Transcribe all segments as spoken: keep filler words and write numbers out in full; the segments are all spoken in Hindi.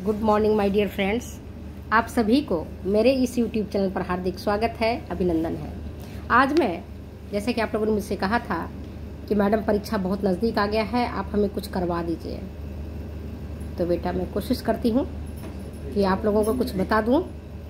Good morning my dear friends. आप सभी को मेरे इस यूट्यूब चैनल पर हार्दिक स्वागत है, अभिनंदन है। आज मैं, जैसे कि आप लोगों ने मुझसे कहा था कि मैडम परीक्षा बहुत नज़दीक आ गया है, आप हमें कुछ करवा दीजिए, तो बेटा मैं कोशिश करती हूँ कि आप लोगों को कुछ बता दूँ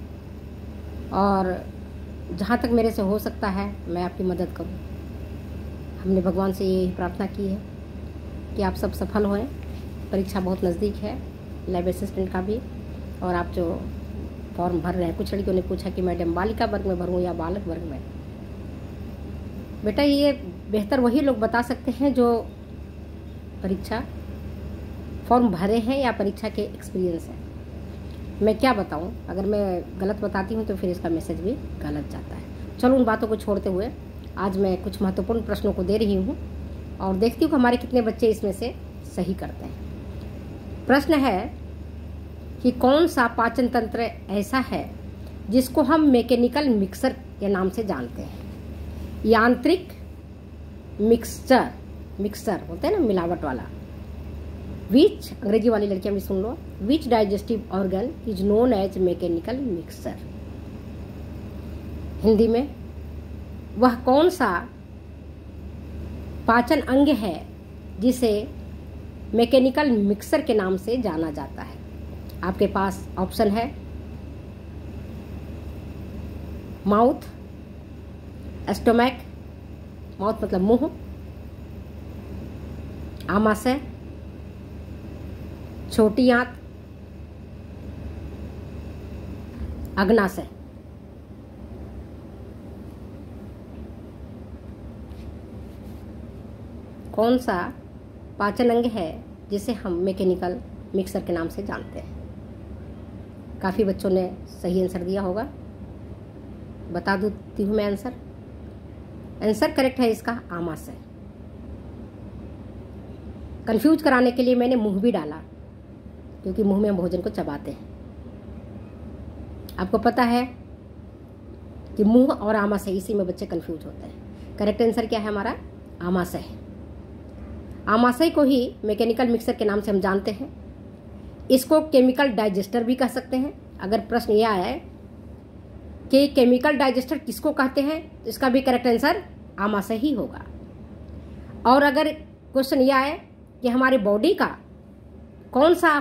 और जहाँ तक मेरे से हो सकता है मैं आपकी मदद करूँ। हमने भगवान से यही प्रार्थना की है कि आप सब सफल होएं। परीक्षा बहुत नज़दीक है, लैब असिस्टेंट का भी, और आप जो फॉर्म भर रहे हैं, कुछ लड़कियों ने पूछा कि मैडम बालिका वर्ग में भरूं या बालक वर्ग में। बेटा ये बेहतर वही लोग बता सकते हैं जो परीक्षा फॉर्म भरे हैं या परीक्षा के एक्सपीरियंस है। मैं क्या बताऊं, अगर मैं गलत बताती हूं तो फिर इसका मैसेज भी गलत जाता है। चलो उन बातों को छोड़ते हुए आज मैं कुछ महत्वपूर्ण प्रश्नों को दे रही हूं और देखती हूँ कि हमारे कितने बच्चे इसमें से सही करते हैं। प्रश्न है कि कौन सा पाचन तंत्र ऐसा है जिसको हम मैकेनिकल मिक्सर के नाम से जानते हैं। यांत्रिक मिक्सचर, मिक्सर होते हैं ना, मिलावट वाला। विच, अंग्रेजी वाली लड़कियां भी सुन लो, which digestive organ is known as mechanical mixer. Hindi में वह कौन सा पाचन अंग है जिसे मैकेनिकल मिक्सर के नाम से जाना जाता है। आपके पास ऑप्शन है माउथ, स्टोमैक, माउथ मतलब मुंह, आमाशय, छोटी आंत, अग्नाशय। कौन सा पाचन अंग है जिसे हम मैकेनिकल मिक्सर के नाम से जानते हैं। काफ़ी बच्चों ने सही आंसर दिया होगा, बता देती हूँ मैं आंसर। आंसर करेक्ट है इसका आमाशय। कंफ्यूज कराने के लिए मैंने मुंह भी डाला, क्योंकि मुंह में भोजन को चबाते हैं। आपको पता है कि मुंह और आमाशय, इसी में बच्चे कंफ्यूज होते हैं। करेक्ट आंसर क्या है हमारा? आमाशय है। आमाशय को ही मैकेनिकल मिक्सर के नाम से हम जानते हैं। इसको केमिकल डाइजेस्टर भी कह सकते हैं। अगर प्रश्न यह आया है कि केमिकल डाइजेस्टर किसको कहते हैं, इसका भी करेक्ट आंसर आमाशय ही होगा। और अगर क्वेश्चन यह आए कि हमारे बॉडी का कौन सा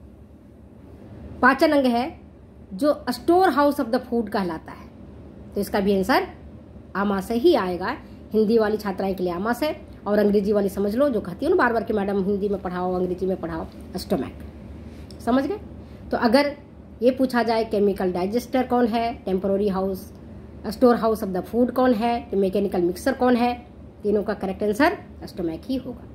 पाचन अंग है जो store house of the food कहलाता है, तो इसका भी आंसर आमाशय ही आएगा। हिंदी वाली छात्राएं के लिए आमाशय, और अंग्रेजी वाली समझ लो जो कहती है ना बार बार कि मैडम हिंदी में पढ़ाओ, अंग्रेजी में पढ़ाओ, स्टोमैक। समझ गए? तो अगर ये पूछा जाए केमिकल डाइजेस्टर कौन है, temporary house, store house of the food कौन है, तो मैकेनिकल मिक्सर कौन है, तीनों का करेक्ट आंसर स्टोमैक ही होगा।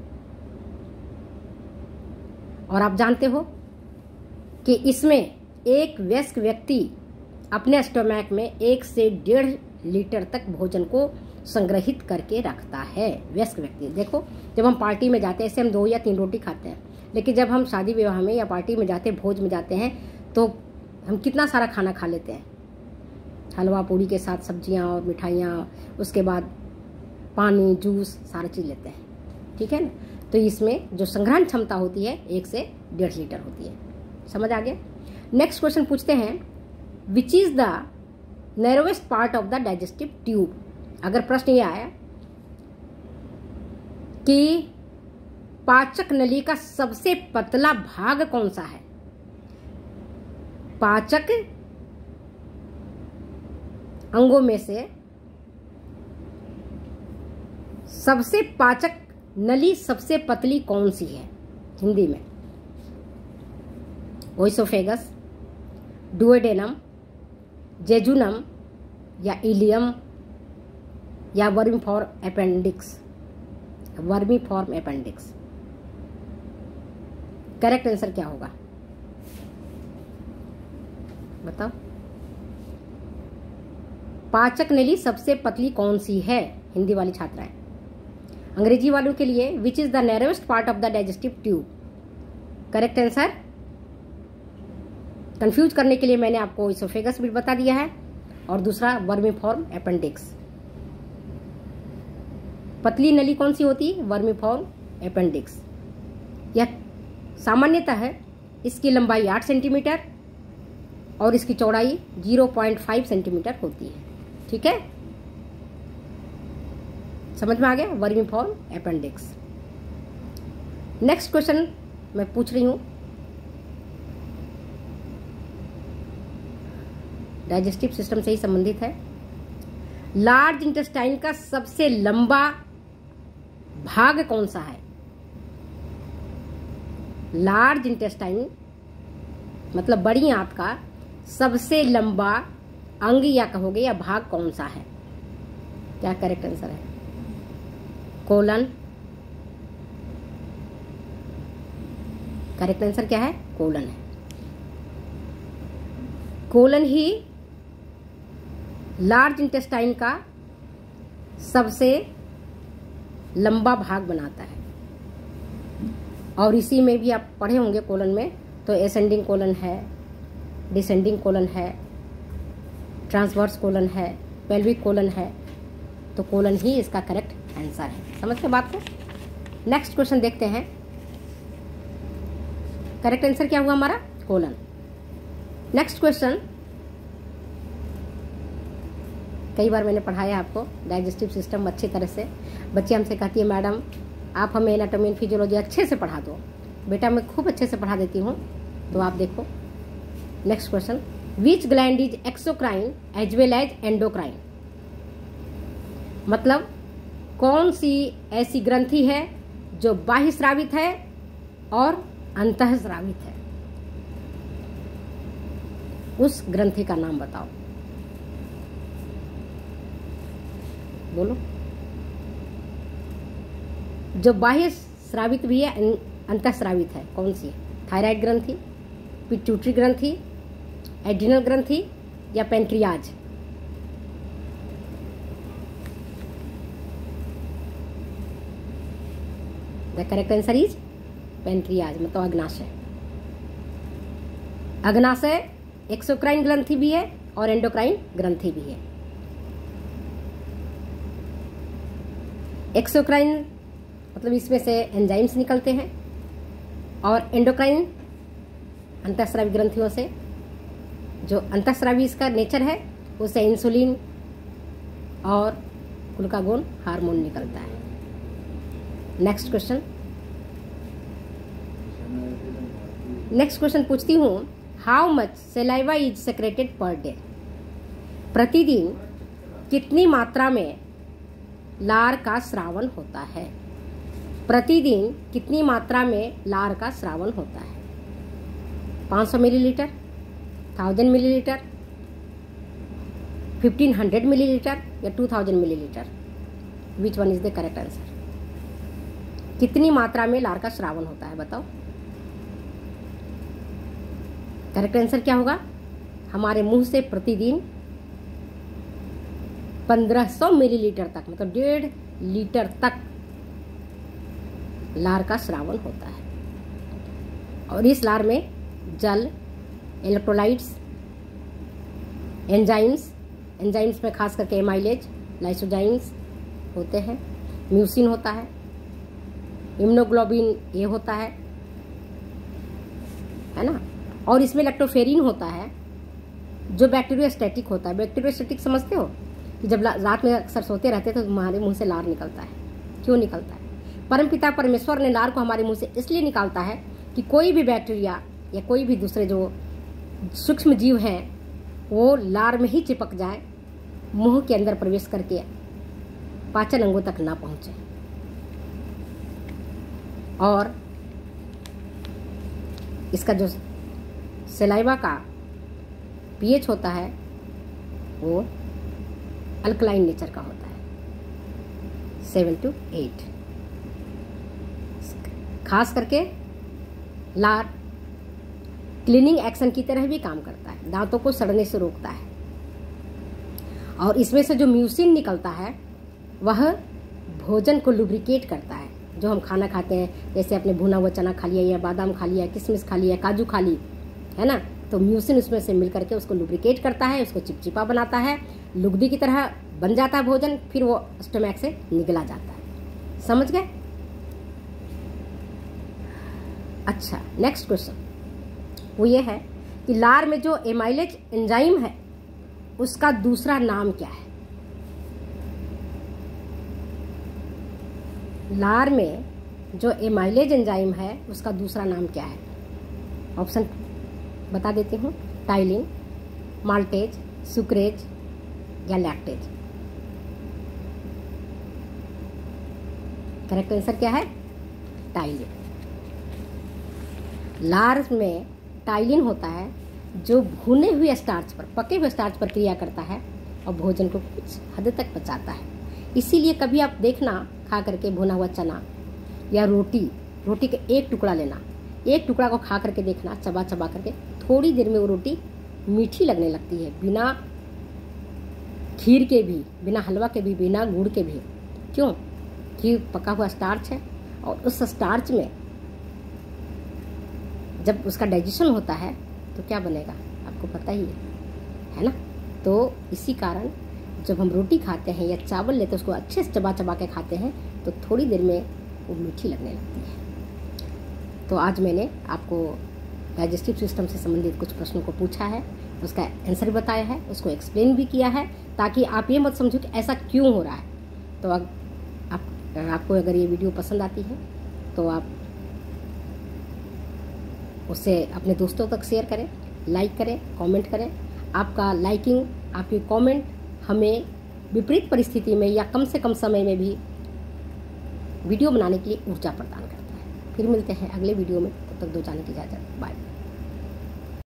और आप जानते हो कि इसमें एक वयस्क व्यक्ति अपने स्टोमैक में एक से डेढ़ लीटर तक भोजन को संग्रहित करके रखता है। वयस्क व्यक्ति, देखो जब हम पार्टी में जाते हैं, ऐसे हम दो या तीन रोटी खाते हैं, लेकिन जब हम शादी विवाह में या पार्टी में जाते हैं, भोज में जाते हैं, तो हम कितना सारा खाना खा लेते हैं। हलवा पूड़ी के साथ सब्जियां और मिठाइयाँ, उसके बाद पानी, जूस, सारी चीज़ लेते हैं, ठीक है ना। तो इसमें जो संग्रहण क्षमता होती है एक से डेढ़ लीटर होती है। समझ आ गया? नेक्स्ट क्वेश्चन पूछते हैं, which is the narrowest part of the digestive tube. अगर प्रश्न यह आया कि पाचक नली का सबसे पतला भाग कौन सा है, पाचक अंगों में से सबसे पाचक नली सबसे पतली कौन सी है हिंदी में? ओइसोफेगस, डुओडेनम, जेजुनम या इलियम या vermiform appendix. Vermiform appendix correct answer क्या होगा बताओ? पाचक नली सबसे पतली कौन सी है, हिंदी वाली छात्राएं। अंग्रेजी वालों के लिए which is the narrowest part of the digestive tube. Correct answer, confuse करने के लिए मैंने आपको इसोफेगस भी बता दिया है, और दूसरा वर्मीफॉर्म अपेंडिक्स। पतली नली कौन सी होती है? Vermiform appendix. यह सामान्यतः इसकी लंबाई आठ सेंटीमीटर और इसकी चौड़ाई ज़ीरो पॉइंट फाइव सेंटीमीटर होती है। ठीक है, समझ में आ गया? Vermiform appendix. नेक्स्ट क्वेश्चन मैं पूछ रही हूं, डाइजेस्टिव सिस्टम से ही संबंधित है। लार्ज इंटेस्टाइन का सबसे लंबा भाग कौन सा है? लार्ज इंटेस्टाइन मतलब बड़ी आंत का सबसे लंबा अंग या कहोगे या भाग कौन सा है? क्या करेक्ट आंसर है? कोलन। करेक्ट आंसर क्या है? कोलन है। कोलन ही लार्ज इंटेस्टाइन का सबसे लंबा भाग बनाता है। और इसी में भी आप पढ़े होंगे कोलन में, तो एसेंडिंग कोलन है, डिसेंडिंग कोलन है, ट्रांसवर्स कोलन है, पेल्विक कोलन है। तो कोलन ही इसका करेक्ट आंसर है। समझ के बात को? नेक्स्ट क्वेश्चन देखते हैं। करेक्ट आंसर क्या हुआ हमारा? कोलन। नेक्स्ट क्वेश्चन, कई बार मैंने पढ़ाया आपको डाइजेस्टिव सिस्टम अच्छी तरह से। बच्चे हमसे कहती है मैडम आप हमें एनाटॉमी एंड फिजियोलॉजी अच्छे से पढ़ा दो। बेटा मैं खूब अच्छे से पढ़ा देती हूँ। तो आप देखो next question, which gland is exocrine as well as endocrine? मतलब कौन सी ऐसी ग्रंथि है जो बाह्य स्रावित है और अंतः स्रावित है? उस ग्रंथि का नाम बताओ, बोलो। जो बाह्य स्रावित भी है अंतः स्रावित है, कौन सी है? थायराइड ग्रंथि, पिट्यूटरी ग्रंथि, एड्रिनल ग्रंथि या pancreas? The correct answer is pancreas, मतलब अग्नाशय। अग्नाशय एक्सोक्राइन ग्रंथि भी है और एंडोक्राइन ग्रंथि भी है। एक्सोक्राइन मतलब इसमें से एंजाइम्स निकलते हैं और एंडोक्राइन अंतःस्रावी ग्रंथियों से, जो अंतःस्रावी इसका नेचर है उससे इंसुलिन और ग्लूकागोन हार्मोन निकलता है। नेक्स्ट क्वेश्चन नेक्स्ट क्वेश्चन पूछती हूँ, how much saliva is secreted per day? प्रतिदिन कितनी मात्रा में लार का स्रावन होता है? प्रतिदिन कितनी मात्रा में लार का स्रावन होता है? पाँच सौ millilitre, thousand millilitre, fifteen hundred millilitre या two thousand millilitre? Which one is the correct answer? कितनी मात्रा में लार का स्रावन होता है बताओ? करेक्ट आंसर क्या होगा? हमारे मुंह से प्रतिदिन पंद्रह सौ मिलीलीटर तक, मतलब डेढ़ लीटर तक लार का स्रावन होता है। और इस लार में जल, इलेक्ट्रोलाइट्स, एंजाइम्स, एंजाइम्स में खास करके एमाइलेज, लाइसोजाइम्स होते हैं, म्यूसिन होता है, इम्यूनोग्लोबिन ए होता है है ना, और इसमें लैक्टोफेरिन होता है जो बैक्टीरियोस्टैटिक होता है। बैक्टीरियोस्टैटिक समझते हो कि जब रात में अक्सर सोते रहते हैं तो हमारे मुंह से लार निकलता है। क्यों निकलता है? परमपिता परमेश्वर ने लार को हमारे मुंह से इसलिए निकालता है कि कोई भी बैक्टीरिया या कोई भी दूसरे जो सूक्ष्म जीव हैं वो लार में ही चिपक जाए, मुंह के अंदर प्रवेश करके पाचन अंगों तक ना पहुंचे। और इसका जो सलाइवा का पीएच होता है वो अल्कलाइन नेचर का होता है, सेवन टू एट। खास करके लार क्लीनिंग एक्शन की तरह भी काम करता है, दांतों को सड़ने से रोकता है। और इसमें से जो म्यूसिन निकलता है वह भोजन को लुब्रिकेट करता है। जो हम खाना खाते हैं, जैसे आपने भुना हुआ चना खा लिया या बादाम खा लिया, किशमिश खा लिया, काजू खा ली, है ना, तो म्यूसिन उसमें से मिल करके उसको लुब्रिकेट करता है, उसको चिपचिपा बनाता है, लुगदी की तरह बन जाता है भोजन, फिर वो स्टमक से निकला जाता है। समझ गए? अच्छा, नेक्स्ट क्वेश्चन, वो ये है कि लार में जो एमाइलेज एंजाइम है उसका दूसरा नाम क्या है। लार में जो एमाइलेज एंजाइम है उसका दूसरा नाम क्या है। ऑप्शन बता देती हूँ, टाइलिन, माल्टेज, सुक्रेज या लैक्टेज। करेक्ट आंसर क्या है? टाइलिन। लार में टाइलिन होता है जो भुने हुए स्टार्च पर, पके हुए स्टार्च पर क्रिया करता है और भोजन को कुछ हद तक पचाता है। इसीलिए कभी आप देखना खा करके भुना हुआ चना या रोटी, रोटी का एक टुकड़ा लेना, एक टुकड़ा को खा करके देखना, चबा चबा करके थोड़ी देर में वो रोटी मीठी लगने लगती है, बिना खीर के भी, बिना हलवा के भी, बिना गुड़ के भी। क्यों? कि पका हुआ स्टार्च है और उस स्टार्च में जब उसका डाइजेशन होता है तो क्या बनेगा आपको पता ही है, है ना। तो इसी कारण जब हम रोटी खाते हैं या चावल लेते हैं उसको अच्छे से चबा चबा के खाते हैं तो थोड़ी देर में वो मीठी लगने लगती है। तो आज मैंने आपको डाइजेस्टिव सिस्टम से संबंधित कुछ प्रश्नों को पूछा है, उसका आंसर बताया है, उसको एक्सप्लेन भी किया है, ताकि आप ये मत समझो कि ऐसा क्यों हो रहा है। तो अब आप, आपको अगर ये वीडियो पसंद आती है तो आप उसे अपने दोस्तों तक शेयर करें, लाइक करें, कमेंट करें। आपका लाइकिंग, आपकी कमेंट हमें विपरीत परिस्थिति में या कम से कम समय में भी वीडियो बनाने के लिए ऊर्जा प्रदान करता है। फिर मिलते हैं अगले वीडियो में, तब तक दो जाने की इजाज़त। बाय।